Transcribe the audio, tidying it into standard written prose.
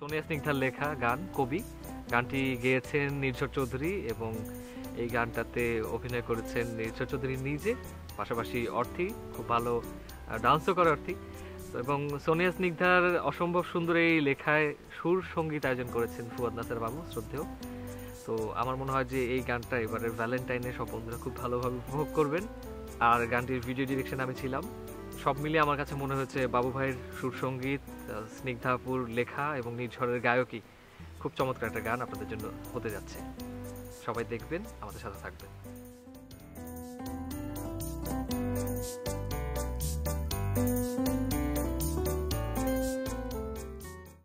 সোনিয়া স্নিগ্ধার লেখা গান কবি। গানটি গেয়েছেন নির্ঝর চৌধুরী এবং এই গানটাতে অভিনয় করেছেন নির্ঝর চৌধুরী নিজে, পাশাপাশি অর্থী খুব ভালো ডান্সও করে অর্থী। এবং সোনিয়া স্নিগ্ধার অসম্ভব সুন্দর এই লেখায় সুর সঙ্গীত আয়োজন করেছেন ফুয়াদ নাসের বাবু শ্রদ্ধেয়। তো আমার মনে হয় যে এই গানটা এবারে ভ্যালেন্টাইনে সব বন্ধুরা খুব ভালোভাবে উপভোগ করবেন। আর গানটির ভিডিও ডিরেকশন আমি ছিলাম। সব মিলিয়ে আমার কাছে মনে হয়েছে বাবু ভাইয়ের সুর সঙ্গীত, স্নিগ্ধাপুর লেখা এবং নির্ঝরের গায়কী খুব চমৎকার একটা গান আপনাদের জন্য হতে যাচ্ছে। সবাই দেখবেন, আমাদের সাথে থাকবেন।